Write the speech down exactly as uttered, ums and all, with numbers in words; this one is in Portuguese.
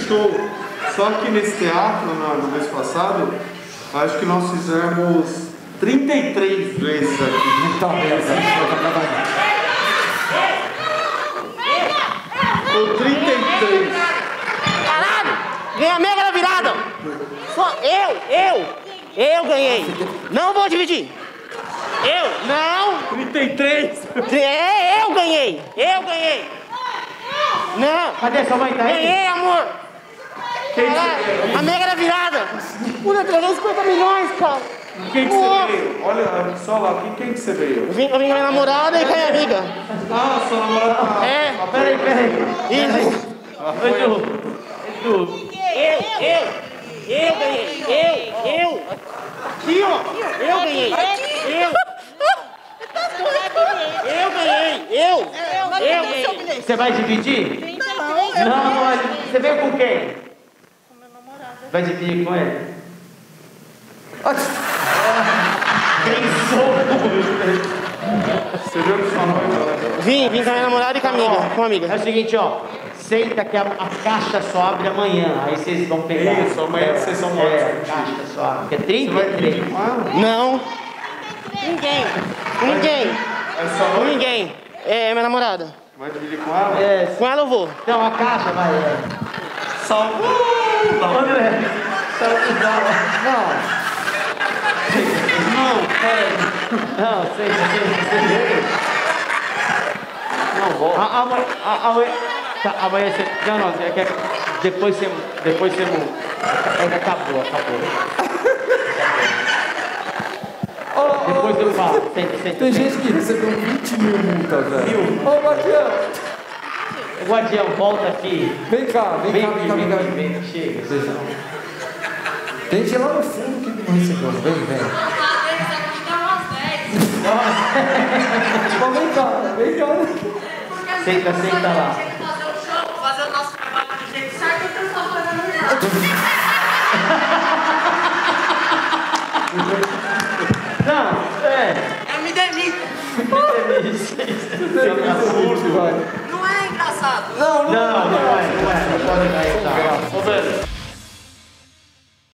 show. Só que nesse teatro, no, no mês passado, acho que nós fizemos trinta e três vezes aqui. Então, beleza. Ou trinta e três. Caralho! Ganhei a mega da virada! Só eu, eu, eu ganhei. Não vou dividir. Eu, não. trinta e três. É, eu ganhei. Eu ganhei. Não. Cadê sua mãe? Tá aí? Ganhei, amor. Quem que Caralho, você veio? a mega da virada. Puta, trezentos e cinquenta milhões, cara. Quem que Pô. você veio? Olha só lá, quem, quem que você veio? Eu vim, eu vim com a minha namorada e com a minha amiga. Ah, sua namorada. É. Peraí, peraí. Isso. Ah, foi- Edu. Edu. Eu, eu, eu ganhei. Eu, eu. Aqui, ó. Eu ganhei. Eu. Eu ganhei. Eu. Eu ganhei. Você vai dividir? Não, Não, não vai dividir. Você veio com quem? com meu namorado. Vai dividir com ele? Pensou. Você viu que sua noiva, né? Vim, vim com a minha namorada e com a amiga. Com uma É amiga. o seguinte, ó. Senta que a, a caixa só abre amanhã. Aí vocês vão pegar. Isso, amanhã vocês são mortos. É, a caixa só abre. Porque é trinta e três. Não. Ninguém. Ninguém. É sua Com noiva? ninguém. É minha namorada. Vai dividir com ela? É, Com ela eu vou. então a caixa vai. É. Salve! André. Não. Não, peraí. Não, sei, sei, sei. Não, volta. A- Amanhã. a- Amanhã. Tá, amanhã você. Não, não, é que depois você. Depois você. É que acabou, acabou. Depois eu falo. Senta, senta. Tem gente que recebeu vinte mil multas, velho. Ô, Guardião, Guardião, volta aqui. vem cá, vem, Vem cá, aqui, vem cá, vem vem cá. aqui, vem. Chega. vocês não- Tem gente lá no fundo que não recebeu. Vem, vem. Então vem cá, vem cá. Senta, senta lá. Fazer o show, fazer o nosso trabalho do jeito certo, então eu tô fazendo errado.